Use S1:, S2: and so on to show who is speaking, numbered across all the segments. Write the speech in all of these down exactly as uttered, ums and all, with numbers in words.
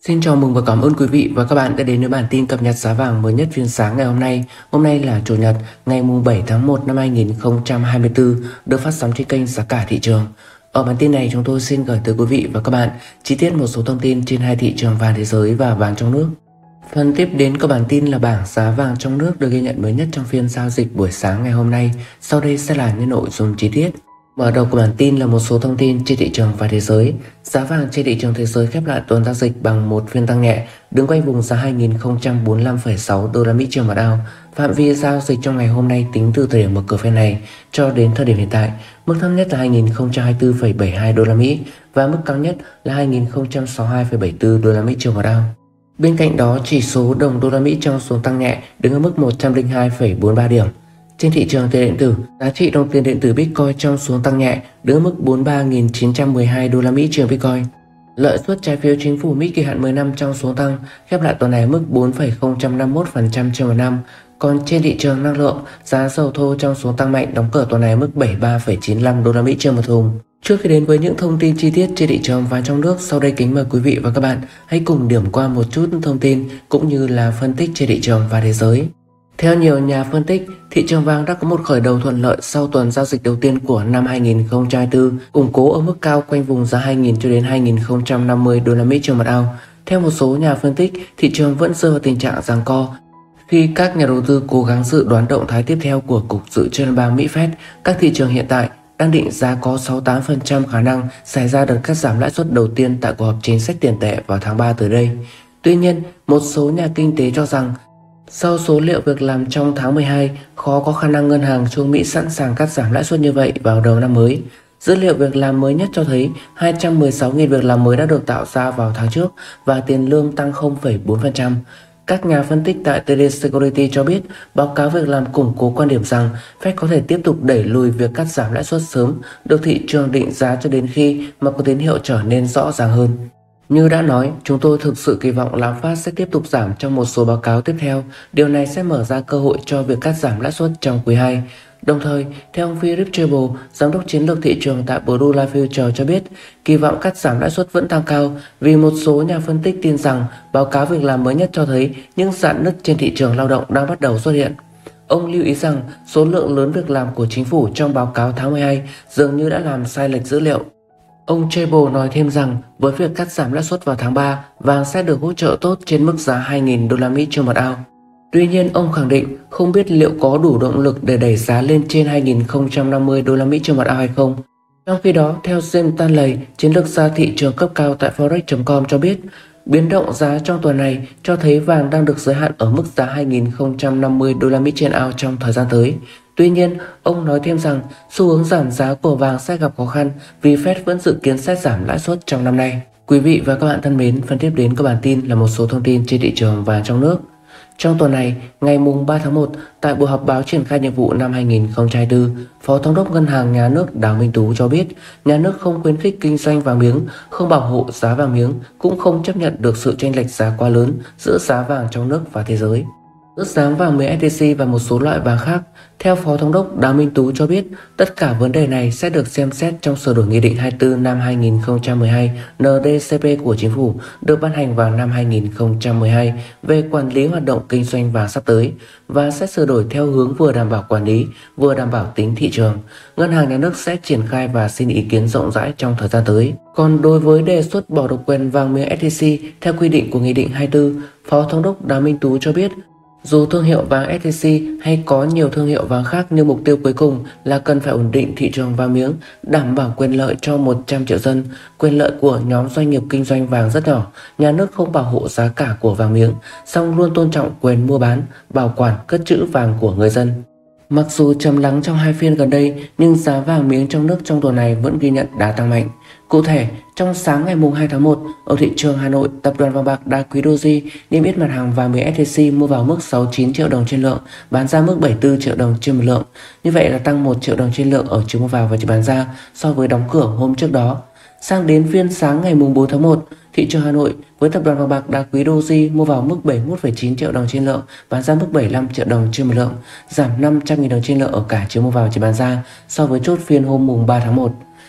S1: Xin chào mừng và cảm ơn quý vị và các bạn đã đến với bản tin cập nhật giá vàng mới nhất phiên sáng ngày hôm nay. Hôm nay là Chủ nhật, ngày bảy tháng một năm hai nghìn không trăm hai mươi tư, được phát sóng trên kênh Giá cả thị trường. Ở bản tin này chúng tôi xin gửi tới quý vị và các bạn chi tiết một số thông tin trên hai thị trường vàng thế giới và vàng trong nước. Phần tiếp đến của bản tin là bảng giá vàng trong nước được ghi nhận mới nhất trong phiên giao dịch buổi sáng ngày hôm nay. Sau đây sẽ là những nội dung chi tiết. Mở đầu của bản tin là một số thông tin trên thị trường và thế giới. Giá vàng trên thị trường thế giới khép lại tuần giao dịch bằng một phiên tăng nhẹ, đứng quanh vùng giá hai nghìn không trăm bốn mươi lăm phẩy sáu đô la Mỹ trên một ounce. Phạm vi giao dịch trong ngày hôm nay tính từ thời điểm mở cửa phiên này cho đến thời điểm hiện tại, mức thấp nhất là hai nghìn không trăm hai mươi tư phẩy bảy mươi hai đô la Mỹ và mức cao nhất là hai nghìn không trăm sáu mươi hai phẩy bảy mươi tư đô la Mỹ trên một ounce. Bên cạnh đó, chỉ số đồng đô la Mỹ trong xu tăng nhẹ, đứng ở mức một trăm lẻ hai phẩy bốn mươi ba điểm. Trên thị trường tiền điện tử, giá trị đồng tiền điện tử Bitcoin trong xu tăng nhẹ, đứng ở mức bốn mươi ba nghìn chín trăm mười hai đô la Mỹ trên Bitcoin. Lợi suất trái phiếu chính phủ Mỹ kỳ hạn mười năm trong xu tăng, khép lại tuần này ở mức bốn phẩy không năm mươi mốt phần trăm trên một năm. Còn trên thị trường năng lượng, giá dầu thô trong xu tăng mạnh, đóng cửa tuần này ở mức bảy mươi ba phẩy chín mươi lăm đô la Mỹ trên một thùng. Trước khi đến với những thông tin chi tiết trên thị trường và trong nước, sau đây kính mời quý vị và các bạn hãy cùng điểm qua một chút thông tin cũng như là phân tích trên thị trường và thế giới. Theo nhiều nhà phân tích, thị trường vàng đã có một khởi đầu thuận lợi sau tuần giao dịch đầu tiên của năm hai nghìn không trăm hai mươi tư, củng cố ở mức cao quanh vùng giá hai nghìn cho đến hai nghìn không trăm năm mươi đô la Mỹ trên một ounce. Theo một số nhà phân tích, thị trường vẫn rơi vào tình trạng giằng co khi các nhà đầu tư cố gắng dự đoán động thái tiếp theo của Cục Dự trữ Liên bang Mỹ Fed. Các thị trường hiện tại đang định giá có sáu mươi tám phần trăm khả năng xảy ra đợt cắt giảm lãi suất đầu tiên tại cuộc họp chính sách tiền tệ vào tháng ba tới đây. Tuy nhiên, một số nhà kinh tế cho rằng sau số liệu việc làm trong tháng mười hai, khó có khả năng ngân hàng trung Mỹ sẵn sàng cắt giảm lãi suất như vậy vào đầu năm mới. Dữ liệu việc làm mới nhất cho thấy hai trăm mười sáu nghìn việc làm mới đã được tạo ra vào tháng trước và tiền lương tăng không phẩy bốn phần trăm. Các nhà phân tích tại tê đê Security cho biết báo cáo việc làm củng cố quan điểm rằng Fed có thể tiếp tục đẩy lùi việc cắt giảm lãi suất sớm, được thị trường định giá cho đến khi mà có tín hiệu trở nên rõ ràng hơn. Như đã nói, chúng tôi thực sự kỳ vọng lạm phát sẽ tiếp tục giảm trong một số báo cáo tiếp theo. Điều này sẽ mở ra cơ hội cho việc cắt giảm lãi suất trong quý hai. Đồng thời, theo ông Philip Tribble, giám đốc chiến lược thị trường tại Blue Light Future cho biết, kỳ vọng cắt giảm lãi suất vẫn tăng cao vì một số nhà phân tích tin rằng báo cáo việc làm mới nhất cho thấy những rạn nứt trên thị trường lao động đang bắt đầu xuất hiện. Ông lưu ý rằng số lượng lớn việc làm của chính phủ trong báo cáo tháng mười hai dường như đã làm sai lệch dữ liệu. Ông Tribble nói thêm rằng với việc cắt giảm lãi suất vào tháng ba, vàng sẽ được hỗ trợ tốt trên mức giá hai nghìn đô la Mỹ trên một ounce. Tuy nhiên, ông khẳng định không biết liệu có đủ động lực để đẩy giá lên trên hai nghìn không trăm năm mươi đô la Mỹ trên một ounce hay không. Trong khi đó, theo James Stanley, chiến lược gia thị trường cấp cao tại forex chấm com cho biết, biến động giá trong tuần này cho thấy vàng đang được giới hạn ở mức giá hai nghìn không trăm năm mươi đô la Mỹ trên ounce trong thời gian tới. Tuy nhiên, ông nói thêm rằng xu hướng giảm giá của vàng sẽ gặp khó khăn vì Fed vẫn dự kiến sẽ giảm lãi suất trong năm nay. Quý vị và các bạn thân mến, phần tiếp đến của bản tin là một số thông tin trên thị trường và trong nước. Trong tuần này, ngày ba tháng một, tại buổi họp báo triển khai nhiệm vụ năm hai nghìn không trăm hai mươi tư, Phó Thống đốc Ngân hàng Nhà nước Đào Minh Tú cho biết nhà nước không khuyến khích kinh doanh vàng miếng, không bảo hộ giá vàng miếng, cũng không chấp nhận được sự chênh lệch giá quá lớn giữa giá vàng trong nước và thế giới. Ước giá vàng mười ét gi xê và một số loại vàng khác. Theo Phó Thống đốc Đào Minh Tú cho biết, tất cả vấn đề này sẽ được xem xét trong sửa đổi Nghị định hai mươi tư năm hai nghìn không trăm mười hai en đê cê pê của Chính phủ được ban hành vào năm hai nghìn không trăm mười hai về quản lý hoạt động kinh doanh vàng sắp tới và sẽ sửa đổi theo hướng vừa đảm bảo quản lý, vừa đảm bảo tính thị trường. Ngân hàng Nhà nước sẽ triển khai và xin ý kiến rộng rãi trong thời gian tới. Còn đối với đề xuất bỏ độc quyền vàng miếng ét gi xê theo quy định của Nghị định hai mươi tư, Phó Thống đốc Đào Minh Tú cho biết, dù thương hiệu vàng ét gi xê hay có nhiều thương hiệu vàng khác, nhưng mục tiêu cuối cùng là cần phải ổn định thị trường vàng miếng, đảm bảo quyền lợi cho một trăm triệu dân. Quyền lợi của nhóm doanh nghiệp kinh doanh vàng rất nhỏ, nhà nước không bảo hộ giá cả của vàng miếng, song luôn tôn trọng quyền mua bán, bảo quản, cất trữ vàng của người dân. Mặc dù trầm lắng trong hai phiên gần đây, nhưng giá vàng miếng trong nước trong tuần này vẫn ghi nhận đà tăng mạnh. Cụ thể, trong sáng ngày hai tháng một, ở thị trường Hà Nội, tập đoàn vàng bạc đá quý Doji niêm yết mặt hàng vàng miếng ét gi xê mua vào mức sáu mươi chín triệu đồng trên lượng, bán ra mức bảy mươi tư triệu đồng trên một lượng. Như vậy là tăng một triệu đồng trên lượng ở chiều mua vào và chiều bán ra so với đóng cửa hôm trước đó. Sang đến phiên sáng ngày bốn tháng một, thị trường Hà Nội với tập đoàn vàng bạc đá quý Doji mua vào mức bảy mươi mốt phẩy chín triệu đồng trên lượng, bán ra mức bảy mươi lăm triệu đồng trên một lượng, giảm năm trăm nghìn đồng trên lượng ở cả chiều mua vào và chiều bán ra so với chốt phiên hôm ba tháng một.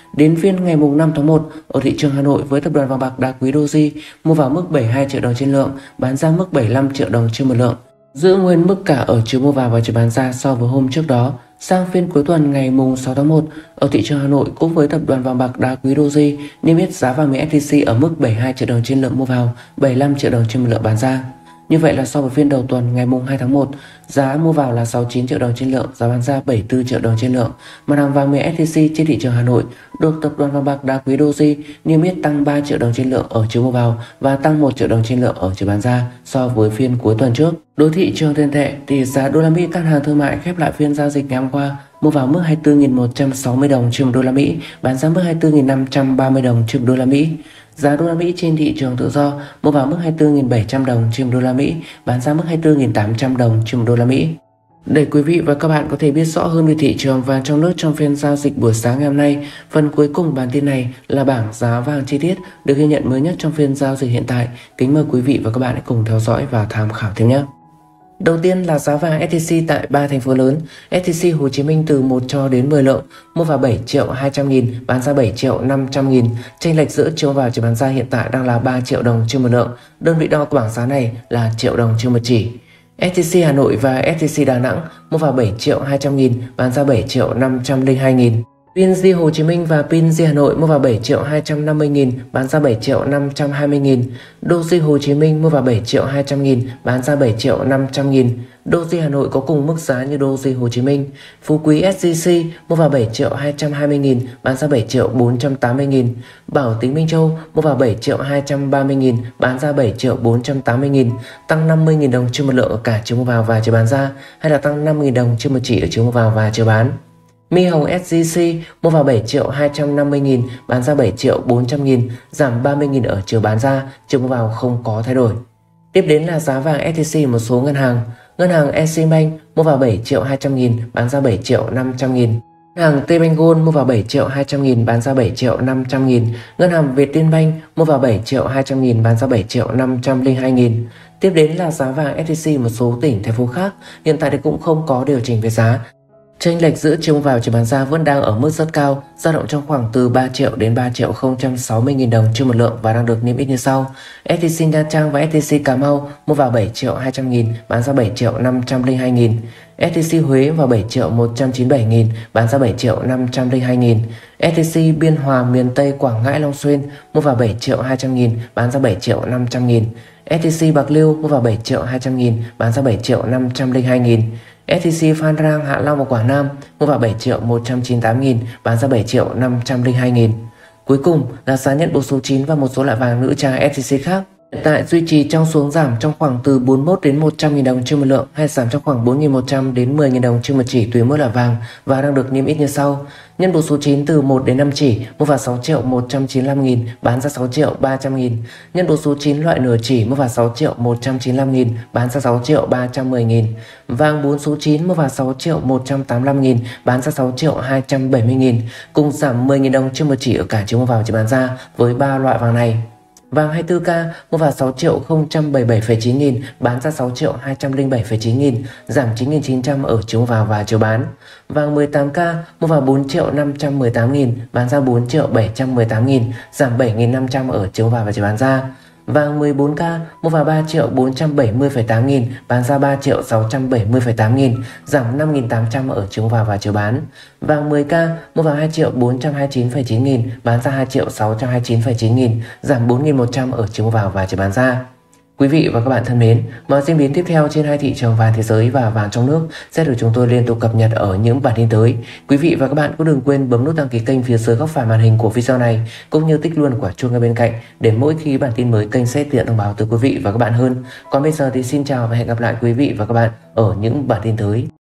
S1: Đến phiên ngày năm tháng một, ở thị trường Hà Nội với tập đoàn vàng bạc đá quý Doji mua vào mức bảy mươi hai triệu đồng trên lượng, bán ra mức bảy mươi lăm triệu đồng trên một lượng, giữ nguyên mức cả ở chiều mua vào và chiều bán ra so với hôm trước đó. Sang phiên cuối tuần ngày sáu tháng một, ở thị trường Hà Nội cũng với tập đoàn vàng bạc đá quý Doji niêm yết giá vàng miếng ét gi xê ở mức bảy mươi hai triệu đồng trên lượng mua vào, bảy mươi lăm triệu đồng trên một lượng bán ra. Như vậy là so với phiên đầu tuần ngày hai tháng một, giá mua vào là sáu mươi chín triệu đồng trên lượng, giá bán ra bảy mươi tư triệu đồng trên lượng. Mặt hàng vàng miếng ét gi xê trên thị trường Hà Nội được tập đoàn vàng bạc đá quý Doji niêm yết tăng ba triệu đồng trên lượng ở chiều mua vào và tăng một triệu đồng trên lượng ở chiều bán ra so với phiên cuối tuần trước. Đối thị trường tiền tệ, tỷ giá đô la Mỹ các hàng thương mại khép lại phiên giao dịch ngày hôm qua mua vào mức hai mươi tư nghìn một trăm sáu mươi đồng trên một đô la Mỹ, bán ra mức hai mươi tư nghìn năm trăm ba mươi đồng trên một đô la Mỹ. Giá đô la Mỹ trên thị trường tự do mua vào mức hai mươi tư nghìn bảy trăm đồng trên một đô la Mỹ, bán ra mức hai mươi tư nghìn tám trăm đồng trên một đô la Mỹ. Để quý vị và các bạn có thể biết rõ hơn về thị trường vàng trong nước trong phiên giao dịch buổi sáng ngày hôm nay, phần cuối cùng bản tin này là bảng giá vàng chi tiết được ghi nhận mới nhất trong phiên giao dịch hiện tại. Kính mời quý vị và các bạn hãy cùng theo dõi và tham khảo thêm nhé. Đầu tiên là giá vàng ét gi xê tại ba thành phố lớn. ét gi xê Hồ Chí Minh từ một cho đến mười lượng, mua vào bảy triệu hai trăm nghìn, bán ra bảy triệu năm trăm nghìn. Chênh lệch giữa chiều vào chiều bán ra hiện tại đang là ba triệu đồng trên một lượng. Đơn vị đo của bảng giá này là triệu đồng trên một chỉ. ét gi xê Hà Nội và ét gi xê Đà Nẵng mua vào bảy triệu hai trăm nghìn, bán ra bảy triệu năm trăm lẻ hai nghìn. pê en giê Hồ Chí Minh và pê en giê Hà Nội mua vào bảy triệu hai trăm năm mươi nghìn, bán ra bảy triệu năm trăm hai mươi nghìn. Doji Hồ Chí Minh mua vào bảy triệu hai trăm nghìn, bán ra bảy triệu năm trăm nghìn. Doji Hà Nội có cùng mức giá như Doji Hồ Chí Minh. Phú Quý ét gi xê mua vào bảy triệu hai trăm hai mươi nghìn, bán ra bảy triệu bốn trăm tám mươi nghìn. Bảo Tín Minh Châu mua vào bảy triệu hai trăm ba mươi nghìn, bán ra bảy triệu bốn trăm tám mươi nghìn, tăng năm mươi nghìn đồng trên một lượng ở cả chiều mua vào và chiều bán ra, hay là tăng năm nghìn đồng trên một chỉ ở chiều mua vào và chiều bán. Mi Hồng ét gi xê mua vào bảy triệu hai trăm năm mươi nghìn, bán ra bảy triệu bốn trăm nghìn, giảm ba mươi nghìn ở chiều bán ra, chiều mua vào không có thay đổi. Tiếp đến là giá vàng ét gi xê một số ngân hàng. Ngân hàng Eximbank mua vào bảy triệu hai trăm nghìn, bán ra bảy triệu năm trăm nghìn. Ngân hàng Tbank Gold mua vào bảy triệu hai trăm nghìn, bán ra bảy triệu năm trăm nghìn. Ngân hàng Vietinbank mua vào bảy triệu hai trăm nghìn, bán ra bảy triệu năm trăm lẻ hai nghìn. Tiếp đến là giá vàng ét gi xê một số tỉnh thành phố khác, hiện tại thì cũng không có điều chỉnh về giá. Chênh lệch giữa chiều vào chiều bán ra vẫn đang ở mức rất cao, dao động trong khoảng từ ba triệu đến ba triệu không trăm sáu mươi nghìn đồng trên một lượng và đang được niêm yết như sau. ét gi xê Nha Trang và ét gi xê Cà Mau mua vào bảy triệu hai trăm nghìn, bán ra bảy triệu năm trăm lẻ hai nghìn. ét gi xê Huế vào bảy triệu một trăm chín mươi bảy nghìn, bán ra bảy triệu năm trăm lẻ hai nghìn. ét gi xê Biên Hòa miền Tây Quảng Ngãi Long Xuyên mua vào bảy triệu hai trăm nghìn, bán ra bảy triệu năm trăm nghìn. ét gi xê Bạc Liêu mua vào bảy triệu hai trăm nghìn, bán ra bảy triệu năm trăm lẻ hai nghìn. ét gi xê Phan Rang Hạ Long và Quảng Nam mua vào bảy triệu một trăm chín mươi tám nghìn, bán ra bảy triệu năm trăm lẻ hai nghìn. Cuối cùng là giá nhận bộ số chín và một số loại vàng nữ trang ét gi xê khác. Hiện tại duy trì trong xuống giảm trong khoảng từ bốn mươi mốt đến một trăm nghìn đồng trên một lượng, hay giảm trong khoảng bốn nghìn một trăm đến mười nghìn đồng trên một chỉ tùy mỗi loại vàng và đang được niêm yết như sau. Nhân bộ số chín từ một đến năm chỉ mua vào sáu triệu một trăm chín mươi lăm nghìn, bán ra sáu triệu ba trăm nghìn. Nhân bộ số chín loại nửa chỉ mua vào sáu triệu một trăm chín mươi lăm nghìn, bán ra sáu triệu ba trăm mười nghìn. Vàng bốn số chín mua vào sáu triệu một trăm tám mươi lăm nghìn, bán ra sáu triệu hai trăm bảy mươi nghìn, cùng giảm mười nghìn đồng trên một chỉ ở cả chiều mua vào chiều bán ra với ba loại vàng này. Vàng hai mươi tư ca mua vào sáu triệu không trăm bảy mươi bảy phẩy chín nghìn, bán ra sáu triệu hai trăm lẻ bảy phẩy chín nghìn, giảm chín nghìn chín trăm ở chiều mua vào và chiều bán. Vàng mười tám ca mua vào bốn triệu năm trăm mười tám nghìn, bán ra bốn triệu bảy trăm mười tám nghìn, giảm bảy nghìn năm trăm ở chiều mua vào và chiều bán ra. Vàng mười bốn ca mua vào ba triệu bốn trăm bảy mươi phẩy tám nghìn, bán ra ba triệu sáu trăm bảy mươi phẩy tám nghìn, giảm năm nghìn tám trăm ở chiều mua vào và chiều bán. Vàng mười ca mua vào hai triệu bốn trăm hai mươi chín phẩy chín nghìn, bán ra hai triệu sáu trăm hai mươi chín phẩy chín nghìn, giảm bốn nghìn một trăm ở chiều mua vào và chiều bán ra. Quý vị và các bạn thân mến, mọi diễn biến tiếp theo trên hai thị trường vàng thế giới và vàng trong nước sẽ được chúng tôi liên tục cập nhật ở những bản tin tới. Quý vị và các bạn cũng đừng quên bấm nút đăng ký kênh phía dưới góc phải màn hình của video này, cũng như tích luôn quả chuông ở bên cạnh để mỗi khi bản tin mới kênh sẽ tiện thông báo tới quý vị và các bạn hơn. Còn bây giờ thì xin chào và hẹn gặp lại quý vị và các bạn ở những bản tin tới.